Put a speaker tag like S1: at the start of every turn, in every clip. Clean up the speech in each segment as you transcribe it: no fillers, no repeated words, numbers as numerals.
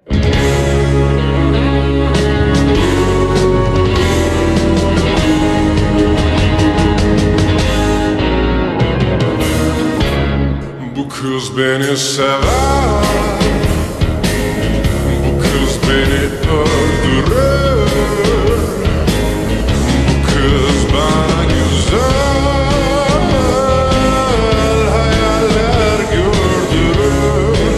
S1: Bu kız beni sever, bu kız beni öldürür. Bu kız bana güzel hayaller gördürür.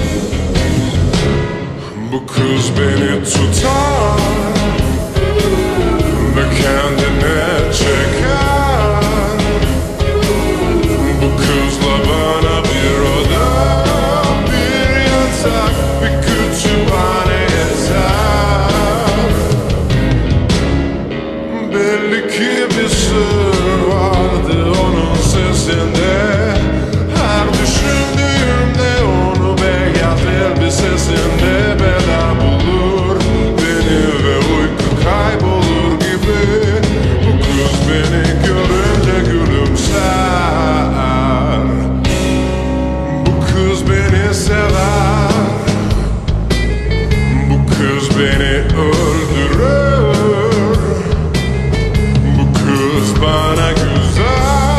S1: Bu kız beni tutar ve kendine çeker. Bu kızla bana bir oda, bir yatak, bir kütüphane yeter. Belli ki bir sır vardı onun sesinde. Her düşündüğümde onu beyaz elbisesinde bela bulur beni ve uyku kaybolur gibi. Bu kız beni görünce gülümser. Bu kız beni sever. Bu kız beni öldürür. Bu kız bana güzel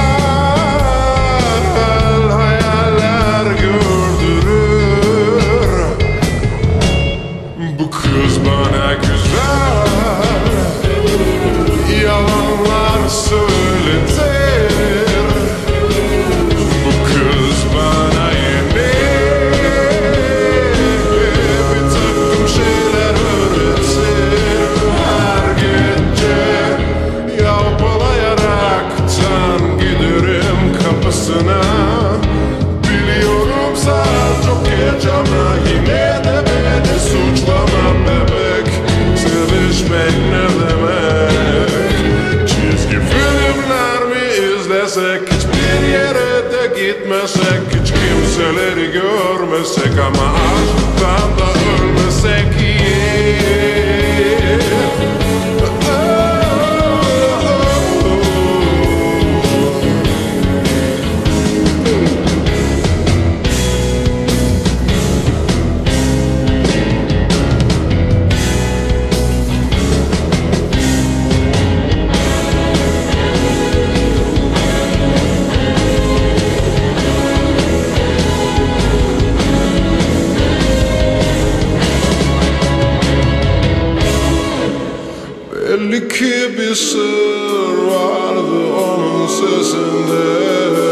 S1: hayaller gördürür. Bu kız bana güzel yalanlar söyletir. Bu kız bana yeni bir takım şeyler öğretir. Her gece yalpalayaraktan giderim kapısına. Biliyorum saat çok geç ama yine de beni suçlama bebek. Sevişmek ne demek? Çizgi filmler mi izlesek, hiçbir yere de gitmesek, hiç kimseleri görmesek ama aşktan da ölmesek iyi. Belli ki bir sır vardı onun sesinde.